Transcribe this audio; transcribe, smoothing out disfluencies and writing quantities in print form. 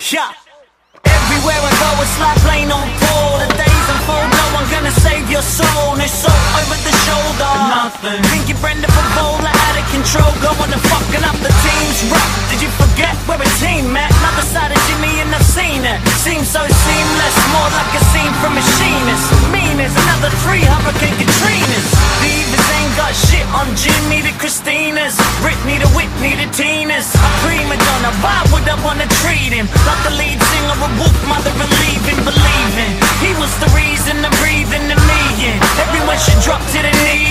Yeah. Everywhere I go, it's like playing on pole. The days unfold, no one gonna save your soul. And it's so over the shoulder. Nothing. Think you're Brenda for bowler, out of control, going and fucking up the team's rap. Did you forget we're a team, Matt? Another side of Jimmy and I've seen it. Seems so seamless, more like a scene from Machinist. Mean as another 3 Hurricane Katrinas. Divas ain't got shit on Jimmy to Christina's, Britney to Whitney to Tina's. A prima donna, why would I wanna treat him like the lead singer of Wolf Mother and leaving, believing he was the reason I'm breathing a million. Everyone should drop to the knee